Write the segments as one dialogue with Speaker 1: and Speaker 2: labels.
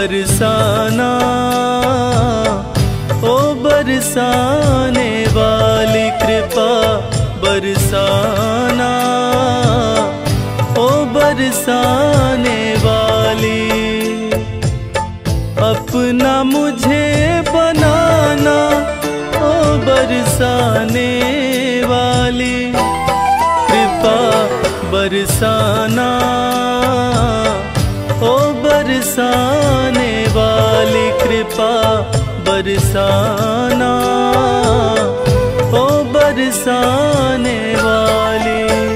Speaker 1: बरसाना, ओ बरसाने वाली कृपा बरसाना, ओ बरसाने वाली। अपना मुझे बनाना, ओ बरसाने वाली कृपा बरसाना, ओ बरसाने वाली कृपा बरसाना, ओ बरसाने वाली।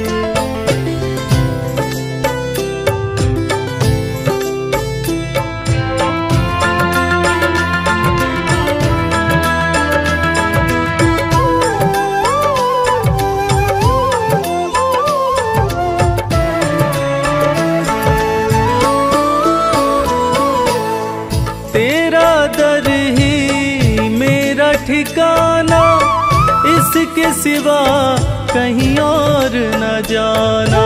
Speaker 1: तेरा दर ही मेरा ठिकाना, इसके सिवा कहीं और न जाना।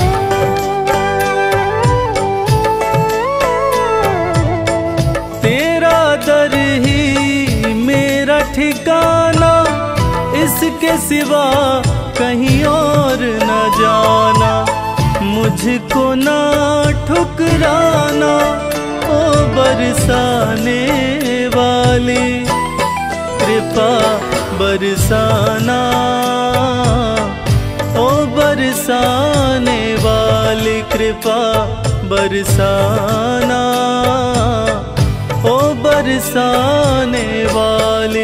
Speaker 1: तेरा दर ही मेरा ठिकाना, इसके सिवा कहीं और न जाना। मुझको ना ठुकराना, ओ बरसाने वाली कृपा बरसाना, ओ बरसाने वाली कृपा बरसाना, ओ बरसाने वाली।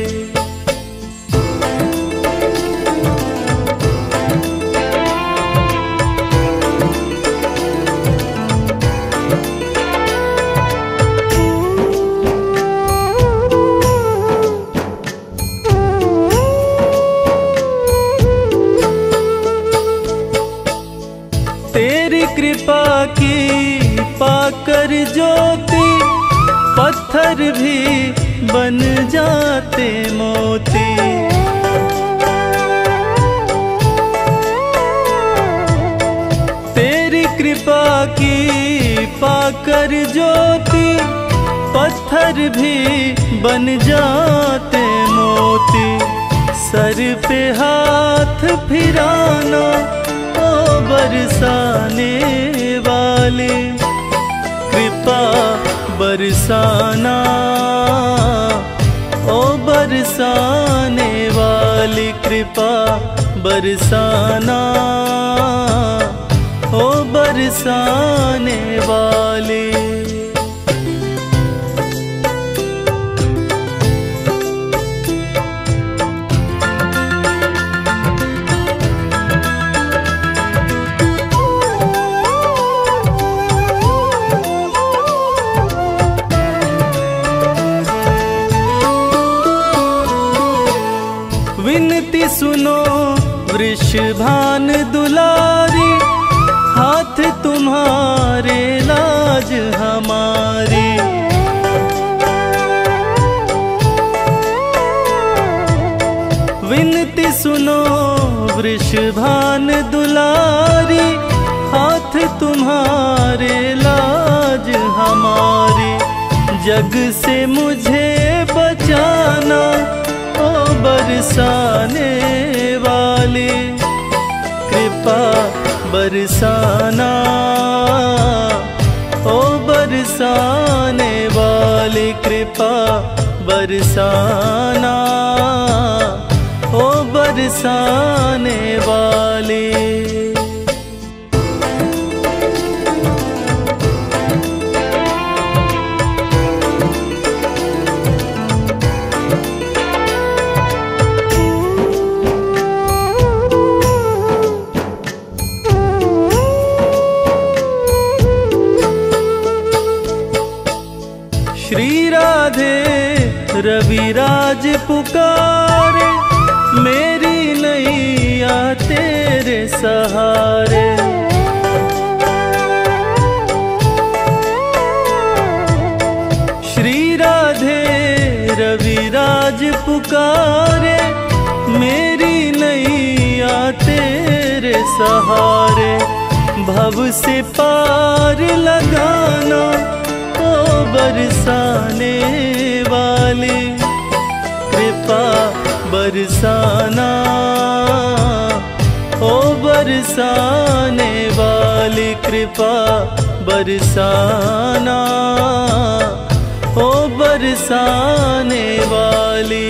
Speaker 1: तेरी कृपा की पाकर ज्योति, पत्थर भी बन जाते मोती। तेरी कृपा की पाकर ज्योति, पत्थर भी बन जाते मोती। सर पे हाथ फिराना, ओ बरसाने वाली कृपा बरसाना, ओ बरसाने वाली कृपा बरसाना, ओ बरसाने वाली। विनती सुनो वृषभान दुलारी, हाथ तुम्हारे लाज हमारी। विनती सुनो वृषभान दुलारी, हाथ तुम्हारे लाज हमारी। जग से मुझे बचाना, ओ बरसाने वाली कृपा बरसाना, ओ बरसाने वाली कृपा बरसाना, ओ बरसाने वाली। श्री राधे रविराज पुकारे, मेरी नैया तेरे सहारे। श्री राधे रविराज पुकारे, मेरी नैया तेरे सहारे। भव से पार लगाना, ओ बरसाने वाली कृपा बरसाना, ओ बरसाने वाली कृपा बरसाना, ओ बरसाने वाली।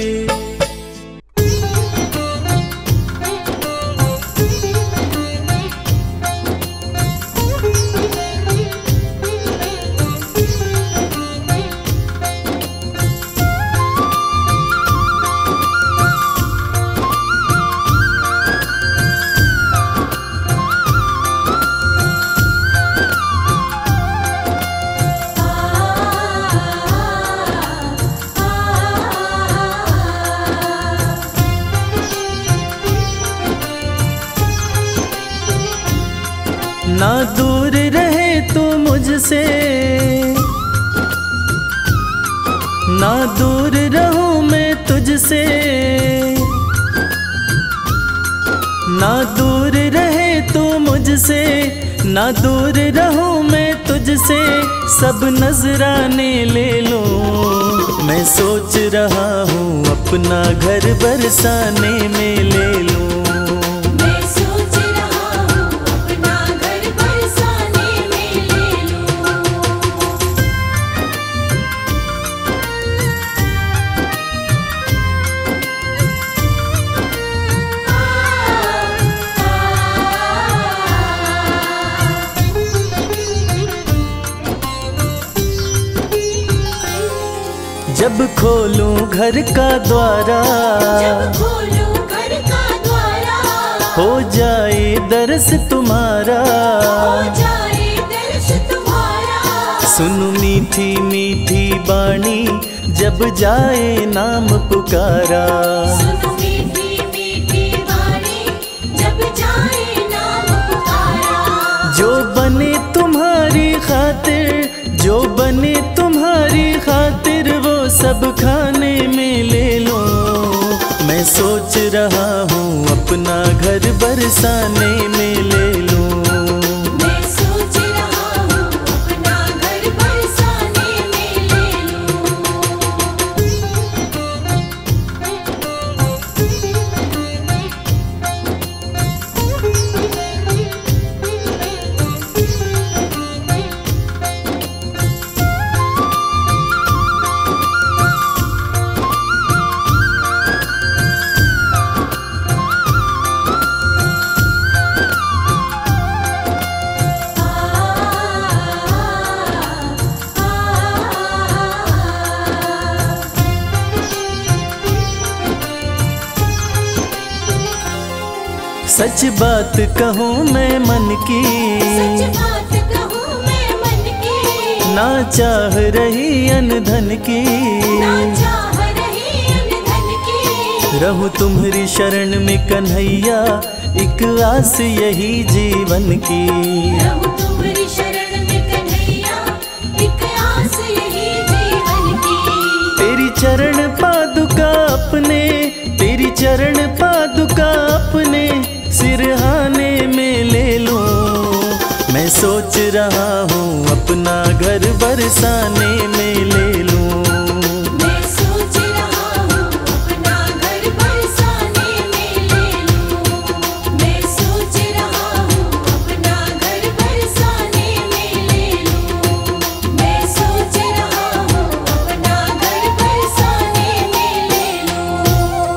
Speaker 1: ना दूर रहे तू मुझसे, ना दूर रहूं मैं तुझसे, ना दूर रहे तू मुझसे, ना दूर रहूं मैं तुझसे, सब नजराने ले लूं। मैं सोच रहा हूँ अपना घर बरसाने में ले लूं। जब खोलूं घर का द्वारा,
Speaker 2: जब खोलूं घर का द्वारा,
Speaker 1: हो जाए दर्श तुम्हारा,
Speaker 2: हो जाए दर्श तुम्हारा।
Speaker 1: सुनो मीठी मीठी बाणी जब जाए नाम पुकारा,
Speaker 2: सुनो मीठी मीठी बाणी जब जाए नाम पुकारा।
Speaker 1: जो बने तुम्हारी खातिर, जो बने तुम्हारी खातिर, वो सब खाने में ले लो। मैं सोच रहा हूँ अपना घर बरसाने में ले लूं।
Speaker 2: मैं सोच रहा हूँ अपना घर बरसाने में ले
Speaker 1: सच बात कहूँ मैं मन की,
Speaker 2: सच बात कहूँ मैं मन की,
Speaker 1: ना चाह रही अनधन की,
Speaker 2: ना चाह रही अनधन की।
Speaker 1: रहूं तुम्हारी शरण में कन्हैया, एक आस यही जीवन की।
Speaker 2: रहूं तुम्हारी शरण में कन्हैया, एक आस यही जीवन की।
Speaker 1: तेरी चरण पादुका अपने, तेरी चरण पादुका अपने सिरहाने में ले लूं। मैं सोच रहा हूँ अपना घर बरसाने में ले लूं।
Speaker 2: मैं सोच रहा हूँ अपना घर बरसाने में ले लूं। मैं सोच रहा हूँ अपना घर बरसाने में ले लूं। मैं सोच रहा हूँ अपना घर बरसाने में ले लूं।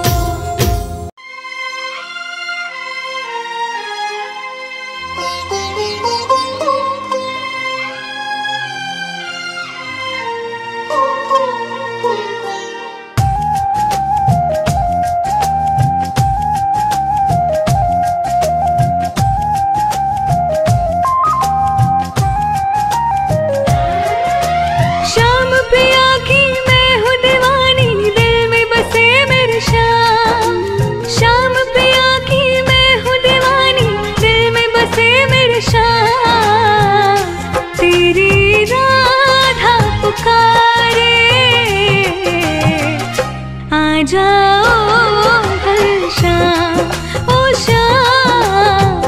Speaker 3: शाम पिया की मैं हूँ दीवानी, दिल में बसे मेरे श्याम। शाम पिया की मैं हूँ दीवानी, दिल में बसे मेरे श्याम। तेरी राधा पुकारे, आ जाओ घर श्याम, ओ श्याम।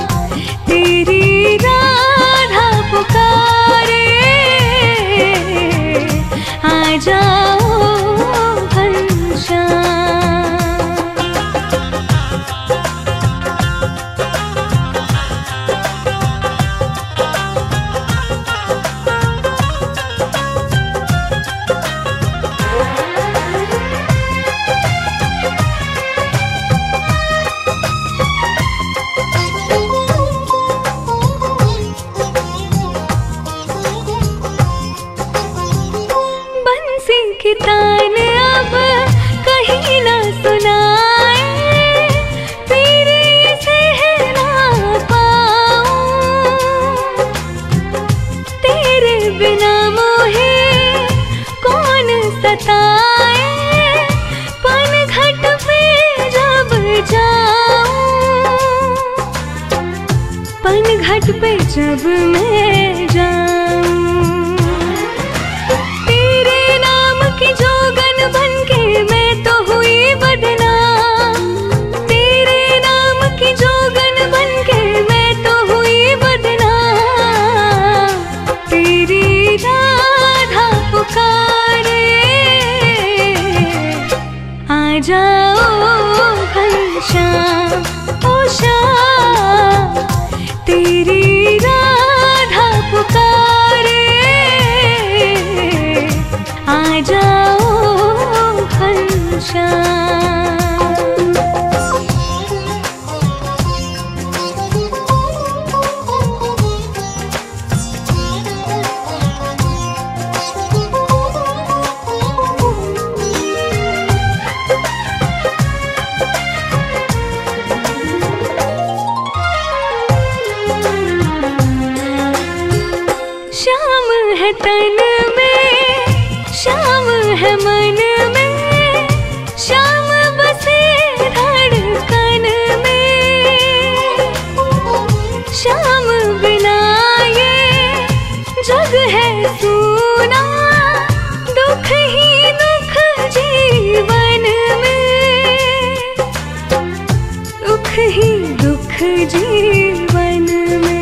Speaker 3: तेरी राधा पुकारे, जाओ घनश्याम। बंसी की तान अब कहीं ना सुनाए, तेरे सहना पाऊं। तेरे बिना मोहे कौन सताए, पनघट पे जब जाऊं, पनघट पे जब मैं जाऊं। जोगन बनके मैं तो हुई बदनाम, तेरे नाम की जोगन बनके मैं तो हुई बदनाम। तेरी राधा पुकारे, आ जाओ घनश्याम ओ श्याम। तेरी राधा पुकारे, आ जाओ घनश्याम। श्याम है तन में, श्याम है मन में, श्याम बसे धड़कन में। श्याम बिना ये जग है सूना, दुख ही दुख जीवन में, दुख ही दुख जीवन में।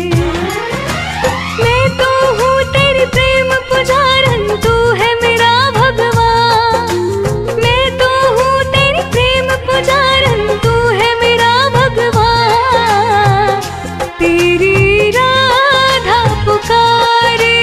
Speaker 3: मैं तो हूँ तेरी प्रेम पुजारन, तू है मेरा भगवान। मैं तो हूँ तेरी प्रेम पुजारन, तू है मेरा भगवान। तेरी राधा पुकारे,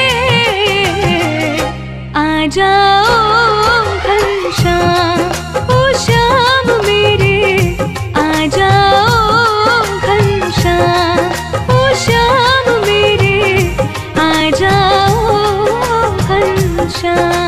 Speaker 3: आ जाओ घनश्याम ओ श्याम मेरे, आ जाओ घनश्याम ओ श्याम मेरे, आ जाओ घनश्याम।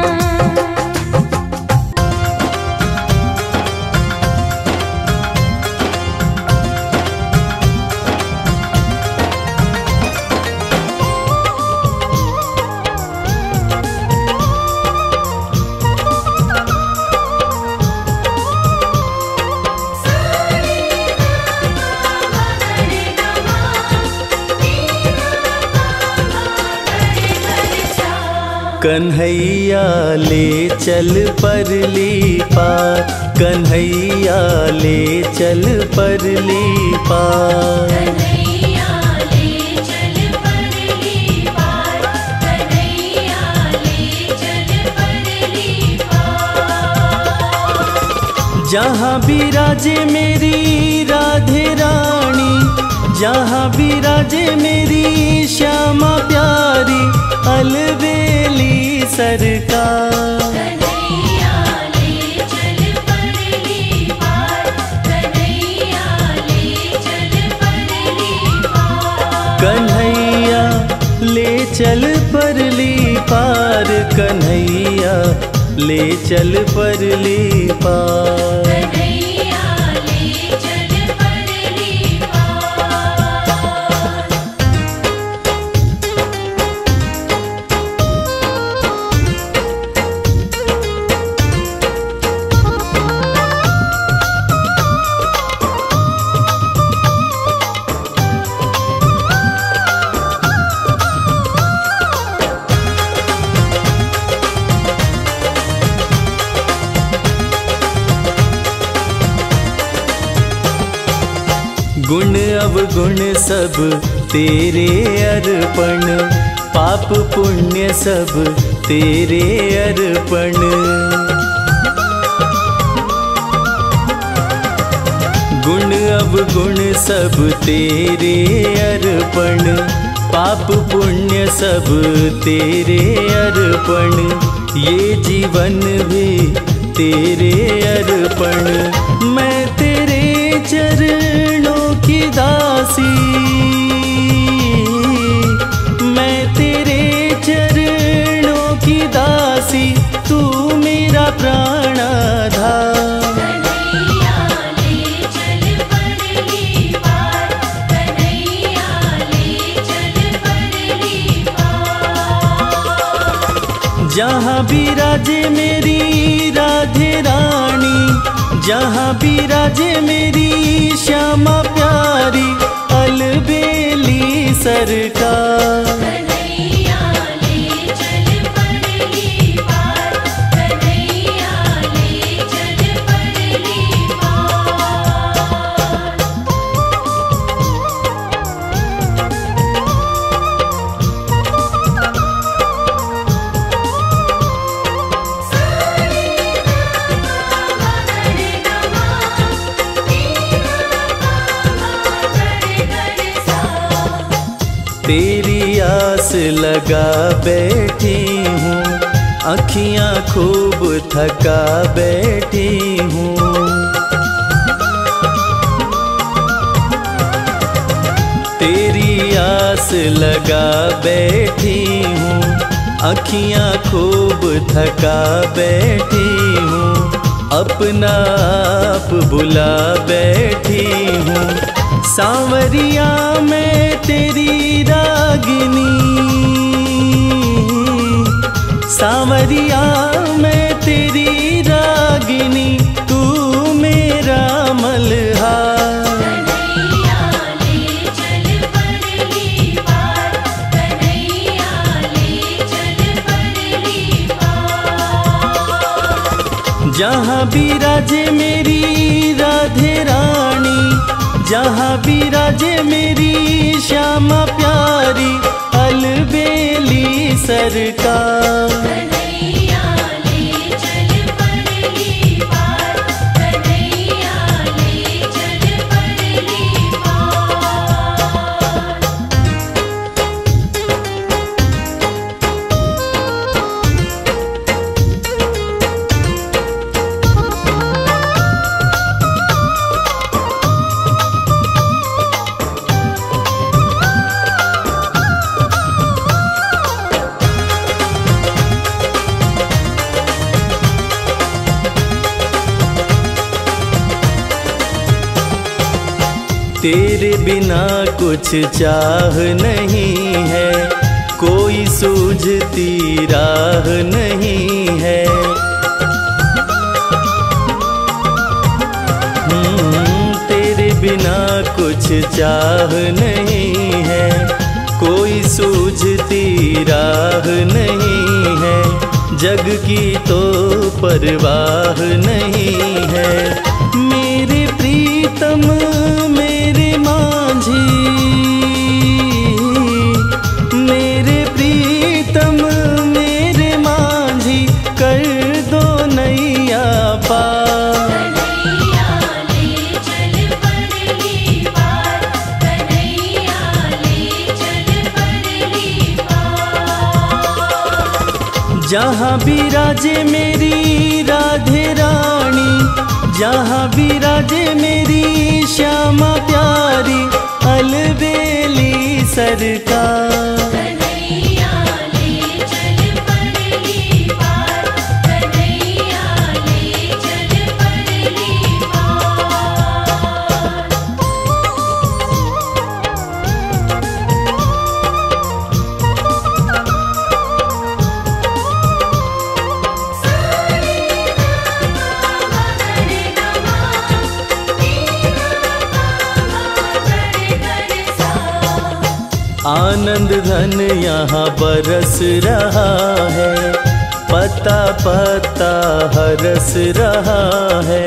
Speaker 1: कन्हैया ले चल परली पार, कन्हैया ले चल परली पार।
Speaker 2: कन्हैया ले चल परली पार, कन्हैया ले चल परली पार।
Speaker 1: जहाँ विराजे मेरी राधे रानी, जहाँ विराजे मेरी श्यामा प्यारी, अलबेली सरकार।
Speaker 2: कन्हैया ले चल परली पार, कन्हैया ले चल परली पार।
Speaker 1: कन्हैया ले चल परली पार, कन्हैया ले चल परली पार।
Speaker 2: कन्हैया ले चल परली पार।
Speaker 1: गुण अवगुण सब तेरे अर्पण, पाप पुण्य सब तेरे अर्पण। गुण अवगुण सब तेरे अर्पण, पाप पुण्य सब तेरे अर्पण, ये जीवन भी तेरे अर्पण। मैं तेरे चरणों की दासी, मैं तेरे चरणों की दासी, तू मेरा प्राणाधार। जहाँ विराजे मेरी राधे रानी, जहाँ विराजे मेरी श्यामा प्यारी, अलबेली सरकार। तेरी आस लगा बैठी हूँ, अखियाँ खूब थका बैठी हूँ। तेरी आस लगा बैठी हूँ, अखियाँ खूब थका बैठी हूँ। अपना आप बुला बैठी हूँ, सांवरिया मैं तेरी रागिनी, सांवरिया मैं तेरी रागिनी, तू मेरा मल्हार। जहाँ विराजे मेरी राधे रानी, जहाँ विराजे मेरी श्यामा प्यारी, अलबेली सरकार। तेरे बिना कुछ चाह नहीं है, कोई सूझती राह नहीं है। तेरे बिना कुछ चाह नहीं है, कोई सूझती राह नहीं है। जग की तो परवाह नहीं है। मेरे प्रीतम मेरे माझी, मेरे प्रीतम मेरे माझी, कर दो नैया पार। जहाँ विराजे मेरी राधे रानी, जहाँ विराजे मेरी श्यामा प्यारी, अलबेली सरकार। आनंद धन यहाँ बरस रहा है, पता पता हरस रहा है।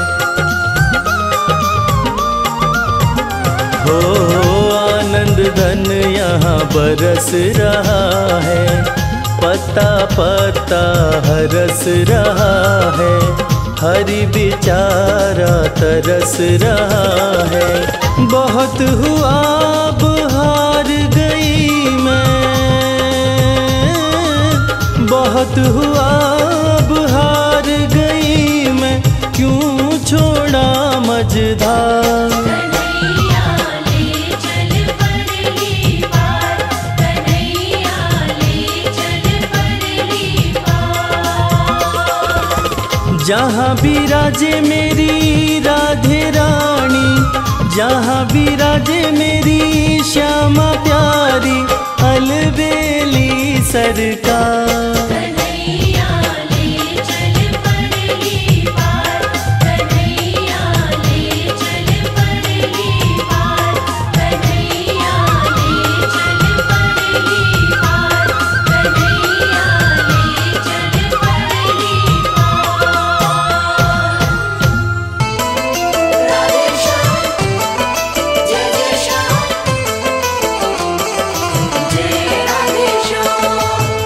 Speaker 1: हो आनंद धन यहाँ बरस रहा है, पत्ता पत्ता हरस रहा है, हरि बेचारा तरस रहा है। बहुत हुआ अब हार गई मैं, बहुत हुआ अब हार गई मैं, क्यों छोड़ा मझधार।
Speaker 2: कन्हैया ले चल परली पार, कन्हैया ले चल परली पार।
Speaker 1: जहाँ विराजे मेरी राधे रानी, जहाँ विराजे मेरी श्यामा प्यारी, अलबेली सरकार।
Speaker 2: कन्हैया ले चल परली पार, कन्हैया ले चल परली पार, कन्हैया ले चल परली पार, कन्हैया ले चल परली पार। राधे श्याम जय जय श्याम, जय राधे श्याम।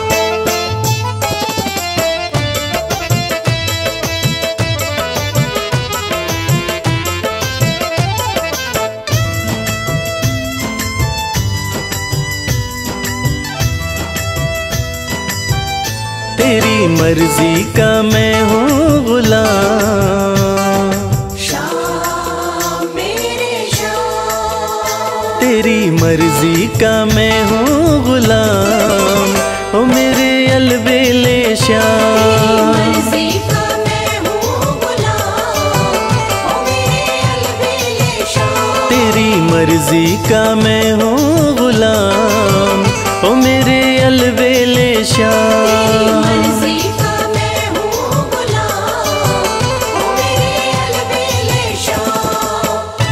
Speaker 1: तेरी मर्जी का मैं हूँ गुलाम,
Speaker 2: श्याम मेरे श्याम,
Speaker 1: तेरी मर्जी का मैं हूँ गुलाम, ओ मेरे अलबेले श्याम।
Speaker 2: मर्जी का मैं हूँ गुलाम, ओ मेरे अलबेले श्याम।
Speaker 1: तेरी मर्जी का मैं हूँ गुलाम, ओ मेरे अलबेले श्याम।
Speaker 2: मर्जी का मैं हूँ गुलाम, ओ मेरे अलबेले श्याम।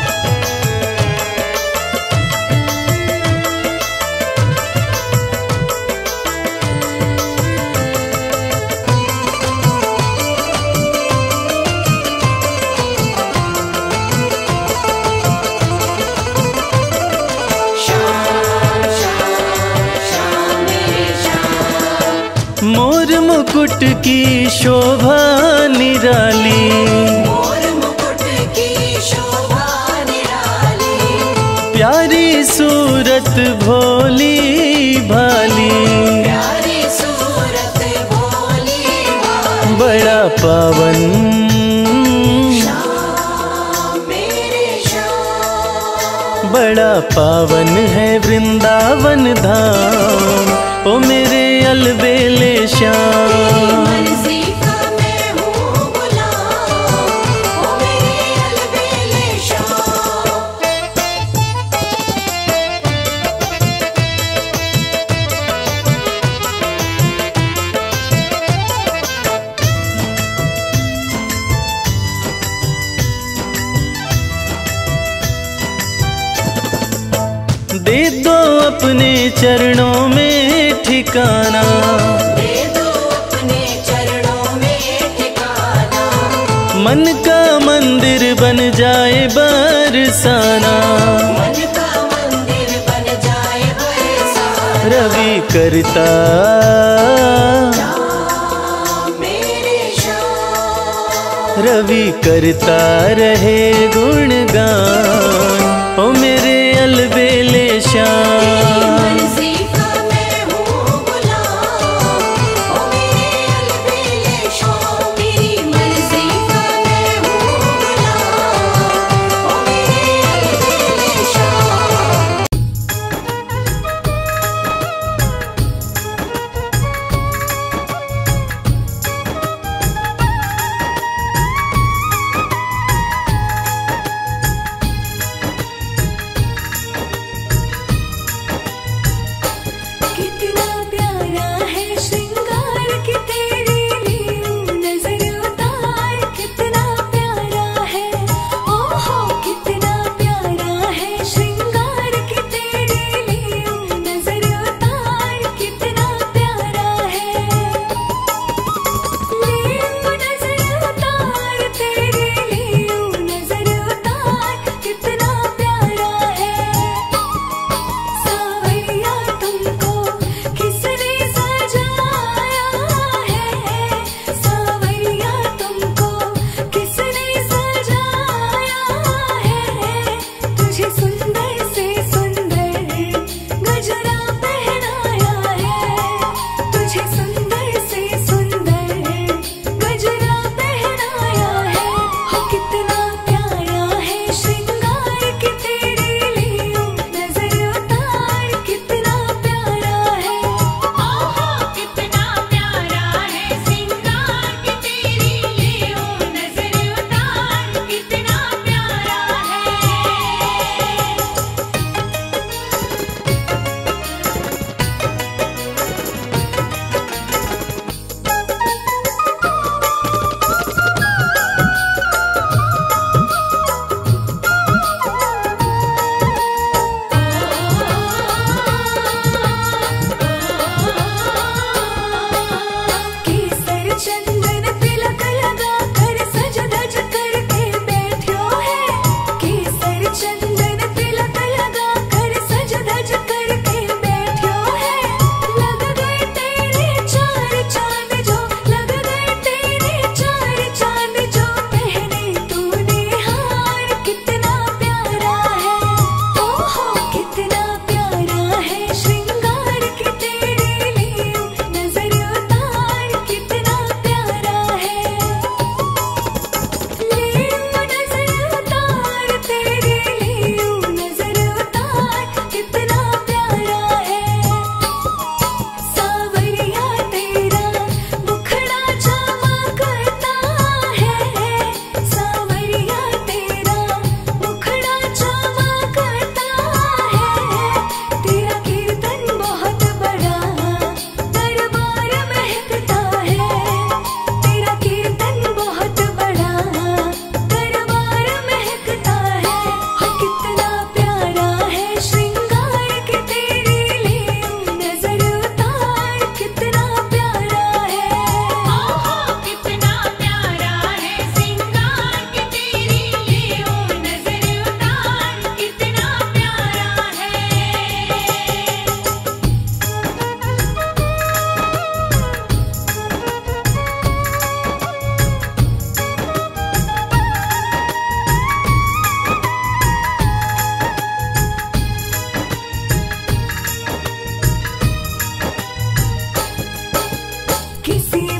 Speaker 2: श्याम श्याम श्याम मेरे श्याम।
Speaker 1: मोर मुकुट की शोभा निराली,
Speaker 2: मोर मुकुट की शोभा निराली,
Speaker 1: प्यारी सूरत भोली भाली,
Speaker 2: प्यारी सूरत भोली भाली।
Speaker 1: बड़ा पावन
Speaker 2: श्याम मेरे श्याम।
Speaker 1: बड़ा पावन है वृंदावन धाम, ओ मेरे अलबेले श्याम।
Speaker 2: मर्जी का मैं हूँ गुलाम, ओ मेरे अलबेले श्याम।
Speaker 1: दे दो अपने चरणों में ठिकाना,
Speaker 2: दे दो अपने चरणों में ठिकाना,
Speaker 1: मन का मंदिर बन जाए बरसाना।
Speaker 2: मन का मंदिर बन जाए बरसाना।
Speaker 1: रवि करता
Speaker 2: श्याम मेरे श्याम।
Speaker 1: रवि करता रहे गुणगान, ओ मेरे अलबेले श्याम।
Speaker 2: मर्जी का मैं हूँ गुलाम, ओ मेरे अलबेले श्याम। तेरी मर्जी का मैं हूँ गुलाम, ओ मेरे अलबेले श्याम।
Speaker 3: किसी